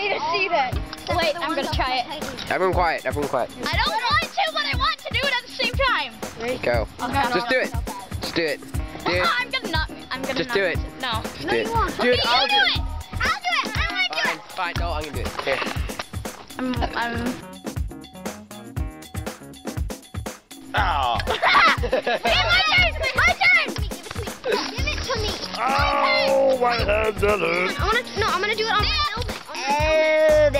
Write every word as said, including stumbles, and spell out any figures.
need to see that. Wait, I'm gonna try it. Everyone quiet, everyone quiet. I don't want to, but I want to do it at the same time. Go. Okay. Just do it. Just do it. Do it. Oh, I'm gonna not. I'm gonna Just not do it. No. Just no, do you it. won't. Dude, okay, I'll you do do it. it. I'll do it. I don't want to do Fine, it. fine. No, I'm gonna do it. Here. I'm. I'm. Oh. Hey, my turn. My turn. Give it to me. Oh, my head, I wanna, no, I'm gonna do it on my helmet. On my helmet.